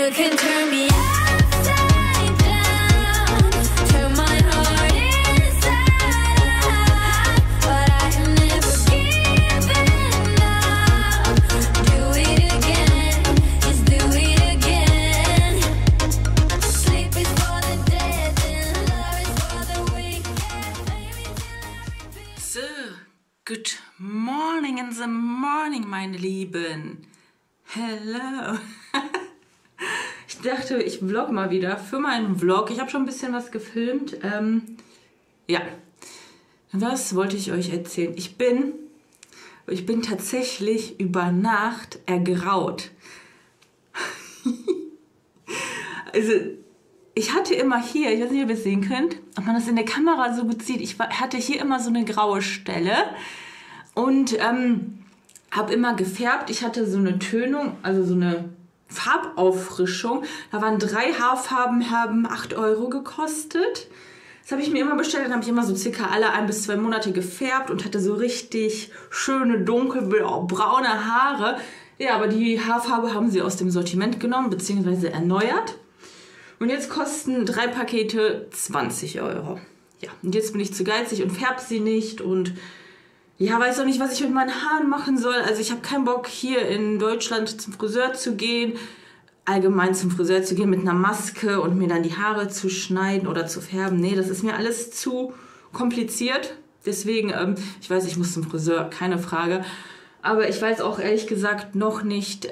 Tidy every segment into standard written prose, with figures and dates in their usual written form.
You can turn me upside down, turn my heart inside out, but I have never given up. Do it again, just do it again. Sleep is for the dead and love is for the wicked. So, good morning in the morning, meine Lieben. Hello. Ich dachte, ich vlog mal wieder für meinen Vlog. Ich habe schon ein bisschen was gefilmt. Ja, was wollte ich euch erzählen? Ich bin tatsächlich über Nacht ergraut. Also, ich hatte immer hier, ich weiß nicht, ob ihr es sehen könnt, ob man das in der Kamera so gut sieht, ich hatte hier immer so eine graue Stelle und habe immer gefärbt. Ich hatte so eine Tönung, also so eine Farbauffrischung. Da waren 3 Haarfarben, haben 8 € gekostet. Das habe ich mir immer bestellt, dann habe ich immer so circa alle 1 bis 2 Monate gefärbt und hatte so richtig schöne, dunkelbraune Haare. Ja, aber die Haarfarbe haben sie aus dem Sortiment genommen, beziehungsweise erneuert. Und jetzt kosten 3 Pakete 20 €. Ja, und jetzt bin ich zu geizig und färbe sie nicht und ja, weiß auch nicht, was ich mit meinen Haaren machen soll. Also ich habe keinen Bock, hier in Deutschland zum Friseur zu gehen, allgemein zum Friseur zu gehen mit einer Maske und mir dann die Haare zu schneiden oder zu färben. Nee, das ist mir alles zu kompliziert. Deswegen, ich weiß, ich muss zum Friseur, keine Frage. Aber ich weiß auch ehrlich gesagt noch nicht,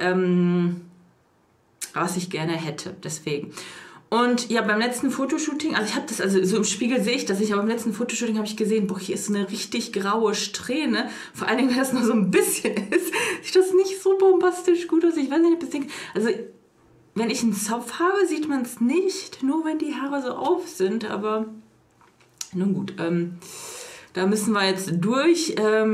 was ich gerne hätte. Deswegen. Und ja, beim letzten Fotoshooting, also ich habe das, also so im Spiegel sehe ich das nicht, aber beim letzten Fotoshooting habe ich gesehen, boah, hier ist eine richtig graue Strähne. Vor allen Dingen, wenn das nur so ein bisschen ist, sieht das nicht so bombastisch gut aus. Ich weiß nicht, ob das Ding, also wenn ich einen Zopf habe, sieht man es nicht, nur wenn die Haare so auf sind, aber nun gut, da müssen wir jetzt durch.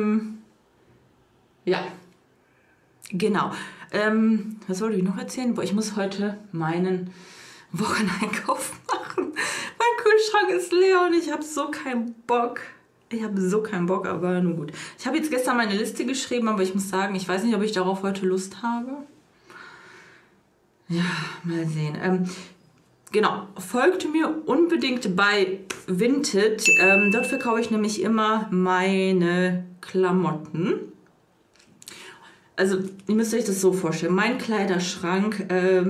Ja, genau. Was wollte ich noch erzählen? Boah, ich muss heute meinen Wocheneinkauf machen. Mein Kühlschrank ist leer und ich habe so keinen Bock. Aber nun gut. Ich habe jetzt gestern meine Liste geschrieben, aber ich muss sagen, ich weiß nicht, ob ich darauf heute Lust habe. Ja, mal sehen. Genau, folgt mir unbedingt bei Vinted. Dort verkaufe ich nämlich immer meine Klamotten. Also, ihr müsst euch das so vorstellen. Mein Kleiderschrank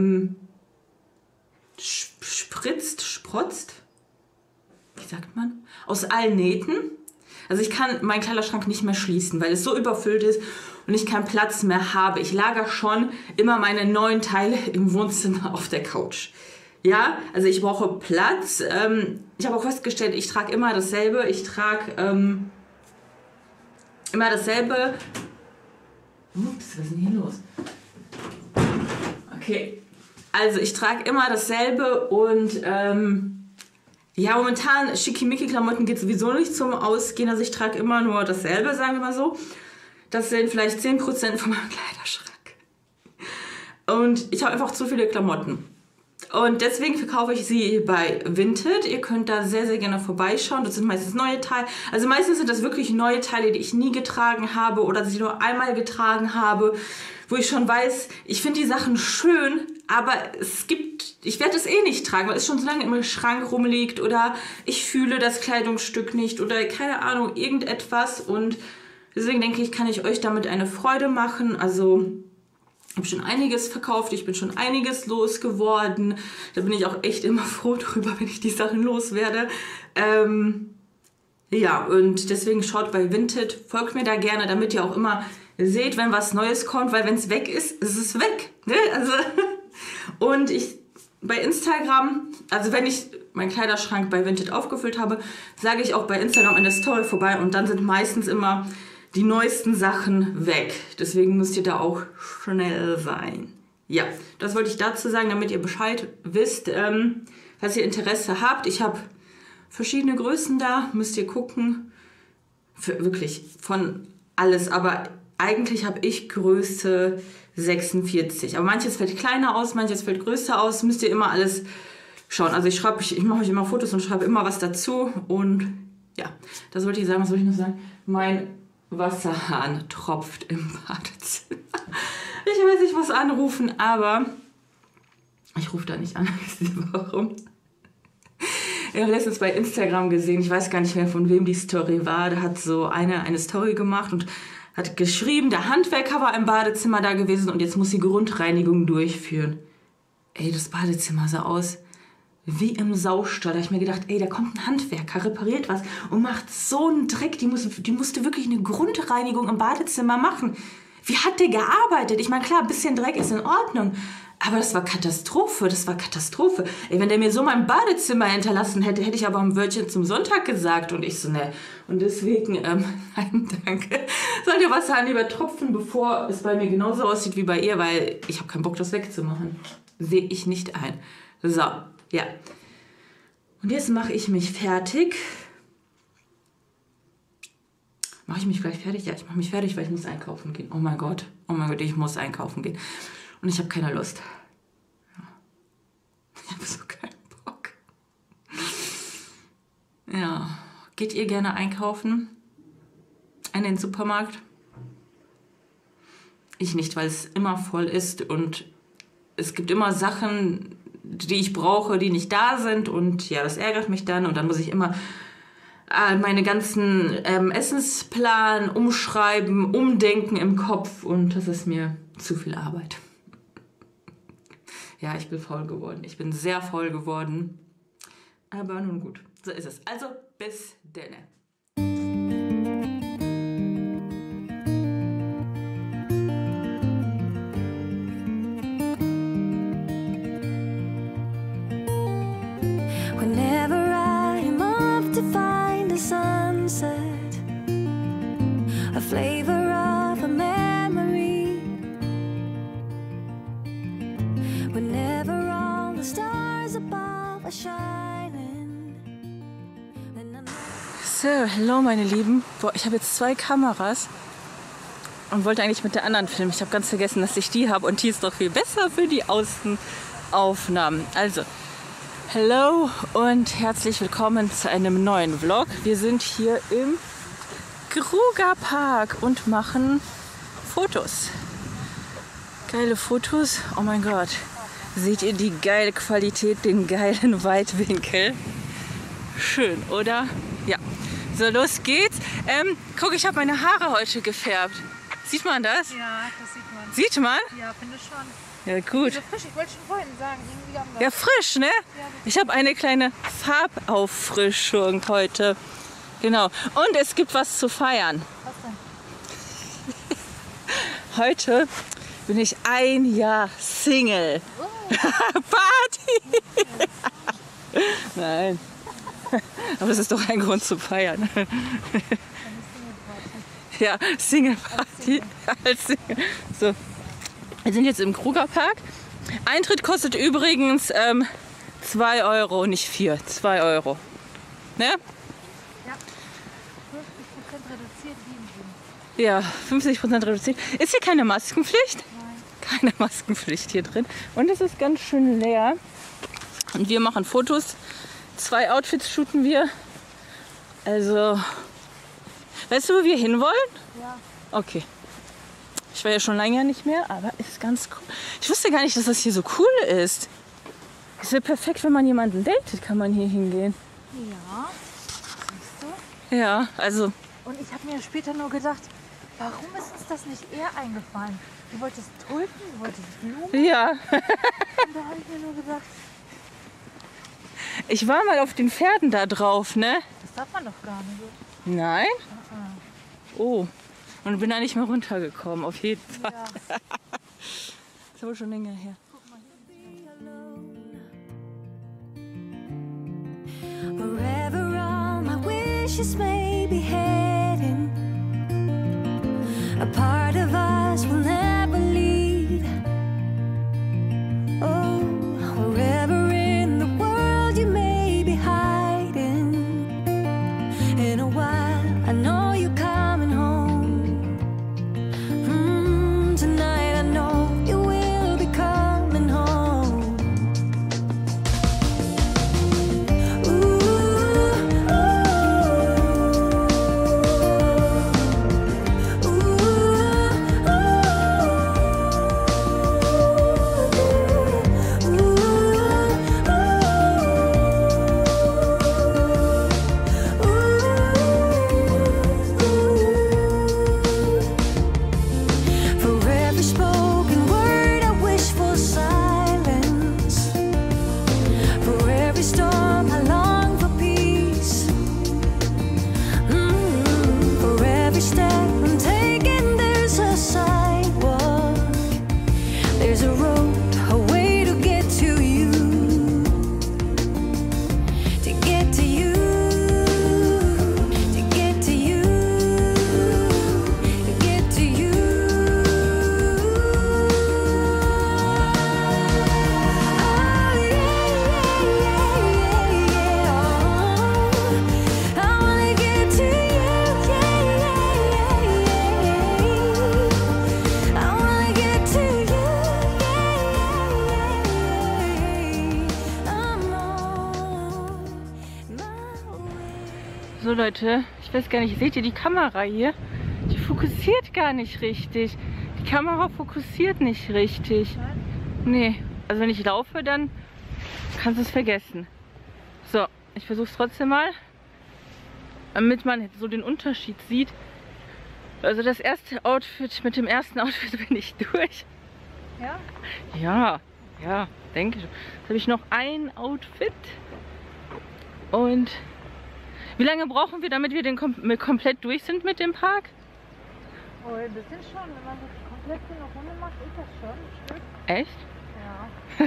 sprotzt, wie sagt man, aus allen Nähten. Also ich kann meinen Kleiderschrank nicht mehr schließen, weil es so überfüllt ist und ich keinen Platz mehr habe. Ich lagere schon immer meine neuen Teile im Wohnzimmer auf der Couch. Ja, also ich brauche Platz. Ich habe auch festgestellt, ich trage immer dasselbe. Ich trage immer dasselbe. Ups, was ist denn hier los? Okay. Also ich trage immer dasselbe und ja, momentan Schickimicki-Klamotten geht sowieso nicht zum Ausgehen. Also ich trage immer nur dasselbe, sagen wir mal so. Das sind vielleicht 10% von meinem Kleiderschrank. Und ich habe einfach zu viele Klamotten. Und deswegen verkaufe ich sie bei Vinted. Ihr könnt da sehr, sehr gerne vorbeischauen. Das sind meistens neue Teile. Also meistens sind das wirklich neue Teile, die ich nie getragen habe oder sie nur einmal getragen habe, wo ich schon weiß, ich finde die Sachen schön, aber ich werde es eh nicht tragen, weil es schon so lange im Schrank rumliegt oder ich fühle das Kleidungsstück nicht oder keine Ahnung, irgendetwas. Und deswegen denke ich, kann ich euch damit eine Freude machen. Also ich habe schon einiges verkauft, ich bin schon einiges losgeworden. Da bin ich auch echt immer froh drüber, wenn ich die Sachen loswerde. Ja, und deswegen schaut bei Vinted, folgt mir da gerne, damit ihr auch immer seht, wenn was Neues kommt, weil wenn es weg ist, ist es weg. Ne? Also, und bei Instagram, also wenn ich meinen Kleiderschrank bei Vinted aufgefüllt habe, sage ich auch bei Instagram in der Story vorbei und dann sind meistens immer die neuesten Sachen weg. Deswegen müsst ihr da auch schnell sein. Ja, das wollte ich dazu sagen, damit ihr Bescheid wisst, falls ihr Interesse habt. Ich habe verschiedene Größen da, müsst ihr gucken. Wirklich von alles, aber eigentlich habe ich Größe 46. Aber manches fällt kleiner aus, manches fällt größer aus. Müsst ihr immer alles schauen. Also ich mache euch immer Fotos und schreibe immer was dazu. Und ja, das wollte ich sagen. Was wollte ich noch sagen? Mein Wasserhahn tropft im Badezimmer. Ich weiß, ich muss anrufen, aber Ich rufe da nicht an, wisst ihr warum? Ich habe letztens bei Instagram gesehen, ich weiß gar nicht mehr, von wem die Story war. Da hat so eine Story gemacht und hat geschrieben, der Handwerker war im Badezimmer da gewesen und jetzt muss sie Grundreinigung durchführen. Ey, das Badezimmer sah aus wie im Saustall. Da habe ich mir gedacht, ey, da kommt ein Handwerker, repariert was und macht so einen Dreck. Die musste wirklich eine Grundreinigung im Badezimmer machen. Wie hat der gearbeitet? Ich meine, klar, ein bisschen Dreck ist in Ordnung. Aber das war Katastrophe, das war Katastrophe. Ey, wenn der mir so mein Badezimmer hinterlassen hätte, hätte ich aber ein Wörtchen zum Sonntag gesagt. Und ich so, ne. Und deswegen, nein, danke. Soll dir Wasser an lieber tropfen, bevor es bei mir genauso aussieht wie bei ihr, weil ich habe keinen Bock, das wegzumachen. Sehe ich nicht ein. So, ja. Und jetzt mache ich mich fertig. Mache ich mich gleich fertig? Ja, ich mache mich fertig, weil ich muss einkaufen gehen. Oh mein Gott, ich muss einkaufen gehen. Und ich habe keine Lust. Ja. Ich habe so keinen Bock. Ja, geht ihr gerne einkaufen? In den Supermarkt? Ich nicht, weil es immer voll ist und es gibt immer Sachen, die ich brauche, die nicht da sind und ja, das ärgert mich dann und dann muss ich immer meine ganzen Essensplan umschreiben, umdenken im Kopf und das ist mir zu viel Arbeit. Ja, ich bin faul geworden. Ich bin sehr faul geworden. Aber nun gut, so ist es. Also, bis denne. Whenever I'm off to find a sunset, a flavor of a memory. Whenever all the stars above are shining, then I know. So, hello meine Lieben. Boah, ich habe jetzt 2 Kameras und wollte eigentlich mit der anderen filmen. Ich habe ganz vergessen, dass ich die habe und die ist doch viel besser für die Außenaufnahmen. Also, hello und herzlich willkommen zu einem neuen Vlog. Wir sind hier im Krugerpark und machen Fotos. Geile Fotos. Oh mein Gott. Seht ihr die geile Qualität, den geilen Weitwinkel? Schön, oder? Ja. So, los geht's. Guck, ich habe meine Haare heute gefärbt. Sieht man das? Ja, das sieht man. Sieht man? Ja, finde ich schon. Ja, gut. So frisch, ich wollte schon vorhin sagen, irgendwie haben wir... Ja, frisch, ne? Ich habe eine kleine Farbauffrischung heute. Genau. Und es gibt was zu feiern. Was denn? Heute bin ich 1 Jahr Single. Party! Nein. Aber das ist doch ein Grund zu feiern. Ja, Single Party. Als Single. So. Wir sind jetzt im Krugerpark. Eintritt kostet übrigens 2 Euro, nicht 4. 2 Euro. Ne? Ja. 50% reduziert, 7. Ja, 50% reduziert. Ist hier keine Maskenpflicht? Nein. Keine Maskenpflicht hier drin. Und es ist ganz schön leer. Und wir machen Fotos. 2 Outfits shooten wir. Also, weißt du, wo wir hinwollen? Ja. Okay. Ich war ja schon lange nicht mehr, aber ist ganz cool. Ich wusste gar nicht, dass das hier so cool ist. Es wäre perfekt, wenn man jemanden datet, kann man hier hingehen. Ja. Siehst du? Ja, also, Und ich habe mir später nur gedacht, warum ist uns das nicht eher eingefallen? Du wolltest Tulpen, du wolltest Blumen. ja. Und da habe ich mir nur gedacht, Ich war mal auf den Pferden da drauf, ne? das darf man doch gar nicht. Nein? Ah, Oh. Und bin da nicht mehr runtergekommen, auf jeden Fall. ja. Das ist aber schon länger her. Wherever all my wishes may be heading, a part of us will never leave. Oh, wherever in the world you may be hiding, in a while I know you're coming home. Tonight I know you will be coming home. Ooh, ooh. So Leute, ich weiß gar nicht, seht ihr die Kamera hier? Die fokussiert gar nicht richtig. Die Kamera fokussiert nicht richtig. Nee, also wenn ich laufe, dann kannst du es vergessen. So, ich versuche es trotzdem mal, damit man so den Unterschied sieht. Also das erste Outfit, mit dem ersten Outfit bin ich durch. Ja? Ja, denke ich. Jetzt habe ich noch ein Outfit. Und wie lange brauchen wir, damit wir komplett durch sind mit dem Park? Oh, ein bisschen schon. Wenn man so komplett so eine Runde macht, ist das schon ein Stück. Echt? Ja.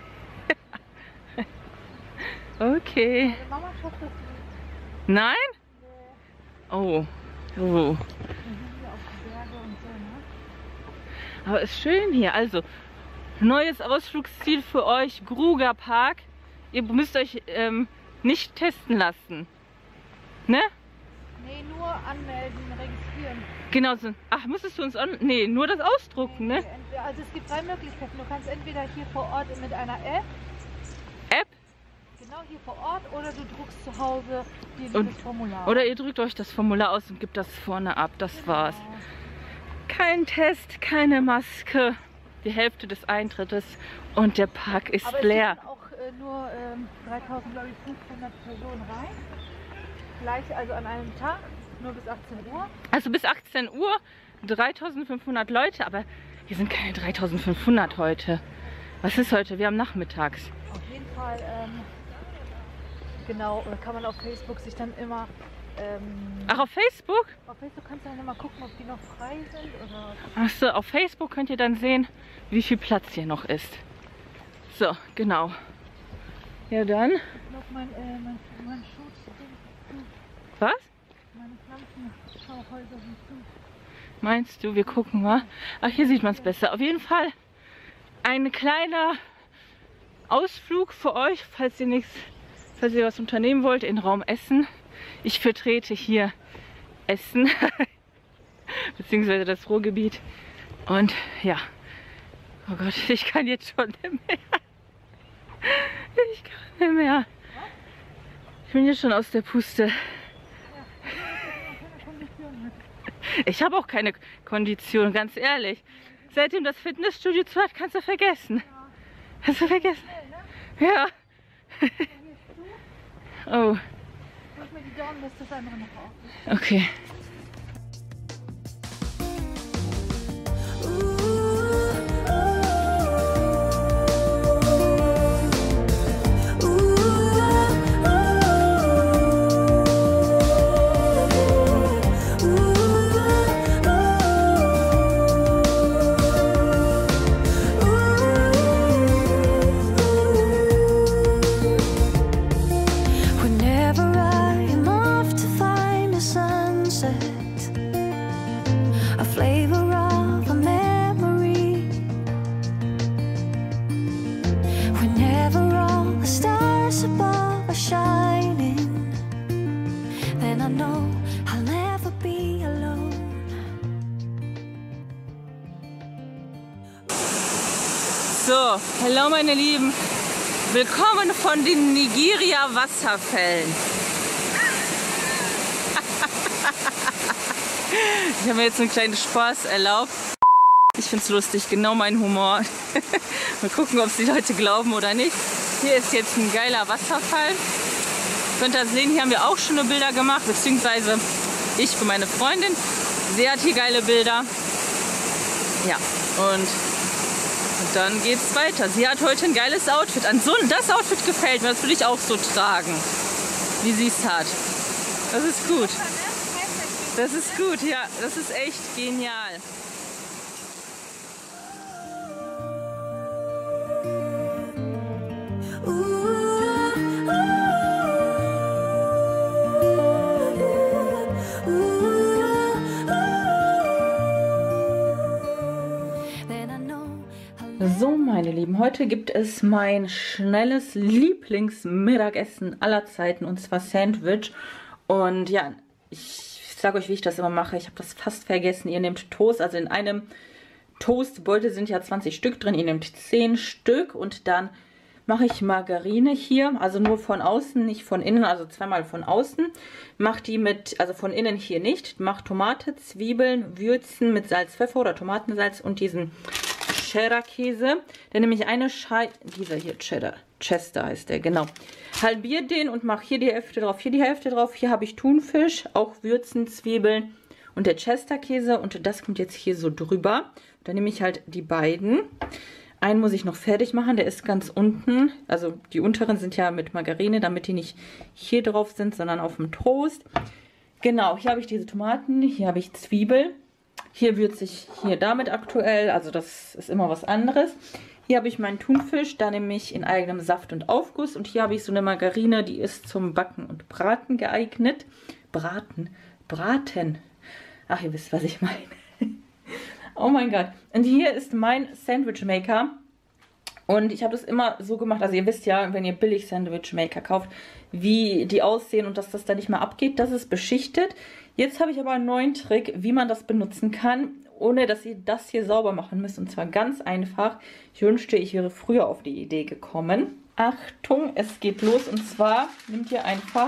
Okay. Okay. Meine Mama schafft das nicht. Nein? Nee. Oh. Oh. Wir sind hier auf die Berge und so, ne? Aber ist schön hier. Also, neues Ausflugsziel für euch, Gruger Park. Ihr müsst euch nicht testen lassen. Ne? Nee, nur anmelden, registrieren. Genau so. Ach, musstest du uns nee, nur das ausdrucken, ne? Also es gibt 3 Möglichkeiten. Du kannst entweder hier vor Ort mit einer App, genau hier vor Ort, oder du druckst zu Hause hier dieses Formular. Oder ihr drückt euch das Formular aus und gebt das vorne ab. Das war's. Kein Test, keine Maske. Die Hälfte des Eintrittes und der Park ist Aber leer. es dürfen auch nur 3.500 Personen rein. Gleich also an einem Tag, nur bis 18 Uhr. Also bis 18 Uhr 3.500 Leute, aber hier sind keine 3.500 heute. Was ist heute? Wir haben nachmittags. Auf jeden Fall, genau, kann man auf Facebook sich dann immer... Ach, auf Facebook? Auf Facebook kannst du dann immer gucken, ob die noch frei sind oder... Achso, auf Facebook könnt ihr dann sehen, wie viel Platz hier noch ist. So, genau. Ja dann. Ich glaube, mein Schutz... Was? Meine Pflanzenschauhäuser sind zu. Meinst du? Wir gucken mal. Ach, hier sieht man es besser. Auf jeden Fall ein kleiner Ausflug für euch, falls ihr was unternehmen wollt, in Raum Essen. Ich vertrete hier Essen, beziehungsweise das Ruhrgebiet. Und ja, oh Gott, ich kann jetzt schon nicht mehr. Ich kann nicht mehr. Ich bin jetzt schon aus der Puste. Ich habe auch keine Kondition, ganz ehrlich. Seitdem das Fitnessstudio zu hat, kannst du vergessen. Kannst du vergessen? Ja. Oh. Drück mir die Daumen, dass das andere noch auf. Okay. Whenever I'm off to find a sunset, a flavor of a memory. Whenever all the stars above are shining, then I know I'll never be alone. So, hello meine Lieben. Willkommen von den Nigeria Wasserfällen. Ich habe mir jetzt einen kleinen Spaß erlaubt. Ich finde es lustig, genau mein Humor. Mal gucken, ob es die Leute glauben oder nicht. Hier ist jetzt ein geiler Wasserfall. Könnt ihr sehen, hier haben wir auch schöne Bilder gemacht, beziehungsweise ich für meine Freundin. Sie hat hier geile Bilder. Ja, und dann geht's weiter. Sie hat heute ein geiles Outfit an. So, das Outfit gefällt mir, das will ich auch so tragen, wie sie es hat. Das ist gut. Das ist gut, ja. Das ist echt genial. So, meine Lieben, heute gibt es mein schnelles Lieblingsmittagessen aller Zeiten, und zwar Sandwich. Und ja, ich sage euch, wie ich das immer mache. Ich habe das fast vergessen. Ihr nehmt Toast, also in einem Toastbeutel sind ja 20 Stück drin. Ihr nehmt 10 Stück und dann mache ich Margarine hier, also nur von außen, nicht von innen, also zweimal von außen. Mache die mit, also von innen hier nicht. Mache Tomate, Zwiebeln, würzen mit Salz, Pfeffer oder Tomatensalz und diesen Cheddar-Käse. Dann nehme ich eine Scheibe, dieser hier Cheddar, Chester heißt der, genau. Halbiere den und mache hier die Hälfte drauf, hier die Hälfte drauf. Hier habe ich Thunfisch, auch Würzen, Zwiebeln und der Chester-Käse und das kommt jetzt hier so drüber. Dann nehme ich halt die beiden. Einen muss ich noch fertig machen, der ist ganz unten. Also die unteren sind ja mit Margarine, damit die nicht hier drauf sind, sondern auf dem Toast. Genau, hier habe ich diese Tomaten, hier habe ich Zwiebel. Hier würze ich hier damit aktuell, also das ist immer was anderes. Hier habe ich meinen Thunfisch, da nehme ich in eigenem Saft und Aufguss. Und hier habe ich so eine Margarine, die ist zum Backen und Braten geeignet. Braten. Ach, ihr wisst, was ich meine. Oh mein Gott. Und hier ist mein Sandwich Maker. Und ich habe das immer so gemacht, also ihr wisst ja, wenn ihr billig Sandwich Maker kauft, wie die aussehen und dass das da nicht mehr abgeht. Das ist beschichtet. Jetzt habe ich aber einen neuen Trick, wie man das benutzen kann, ohne dass ihr das hier sauber machen müsst. Und zwar ganz einfach. Ich wünschte, ich wäre früher auf die Idee gekommen. Achtung, es geht los. Und zwar nehmt ihr einfach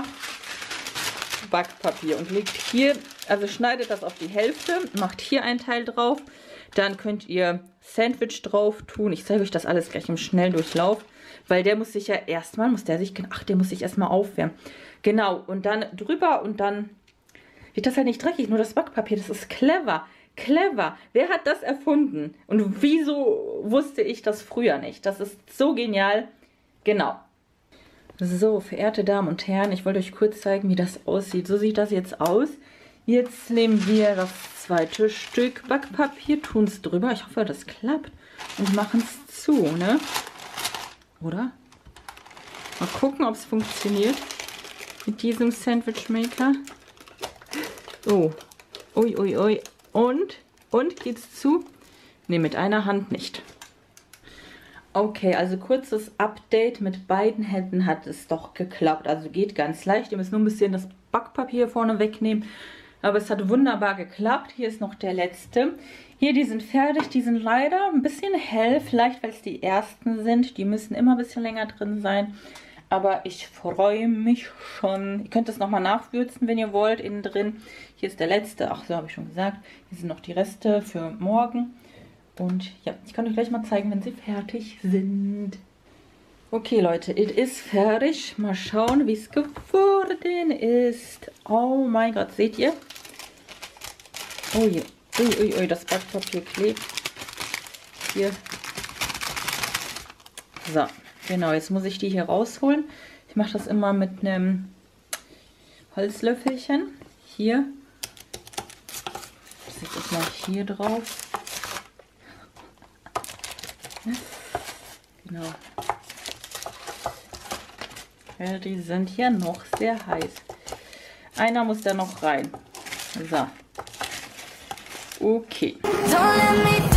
Backpapier und legt hier, also schneidet das auf die Hälfte, macht hier ein Teil drauf, dann könnt ihr Sandwich drauf tun. Ich zeige euch das alles gleich im Schnelldurchlauf, weil der muss sich ja erstmal, der muss sich erstmal aufwärmen. Genau, und dann drüber und dann wird das halt nicht dreckig, nur das Backpapier, das ist clever. Clever. Wer hat das erfunden? Und wieso wusste ich das früher nicht? Das ist so genial. Genau. So, verehrte Damen und Herren, ich wollte euch kurz zeigen, wie das aussieht. So sieht das jetzt aus. Jetzt nehmen wir das zweite Stück Backpapier, tun es drüber. Ich hoffe, das klappt. Und machen es zu, ne? Oder? Mal gucken, ob es funktioniert mit diesem Sandwich Maker. Oh, ui, ui, ui. Und geht's zu? Ne, mit einer Hand nicht. Okay, also kurzes Update. Mit beiden Händen hat es doch geklappt. Also geht ganz leicht. Ihr müsst nur ein bisschen das Backpapier vorne wegnehmen. Aber es hat wunderbar geklappt. Hier ist noch der letzte. Hier, die sind fertig. Die sind leider ein bisschen hell. Vielleicht, weil es die ersten sind. Die müssen immer ein bisschen länger drin sein. Aber ich freue mich schon. Ihr könnt das nochmal nachwürzen, wenn ihr wollt, innen drin. Hier ist der letzte. Ach, so habe ich schon gesagt. Hier sind noch die Reste für morgen. Und ja, ich kann euch gleich mal zeigen, wenn sie fertig sind. Okay, Leute, es ist fertig. Mal schauen, wie es geworden ist. Oh mein Gott, seht ihr? Oh je. Ui, ui, ui, das Backpapier klebt. Hier. So, genau, jetzt muss ich die hier rausholen. Ich mache das immer mit einem Holzlöffelchen. Hier. Ich setze das mal hier drauf. Genau. Ja, die sind hier noch sehr heiß. Einer muss da noch rein. So. Okay. Don't let me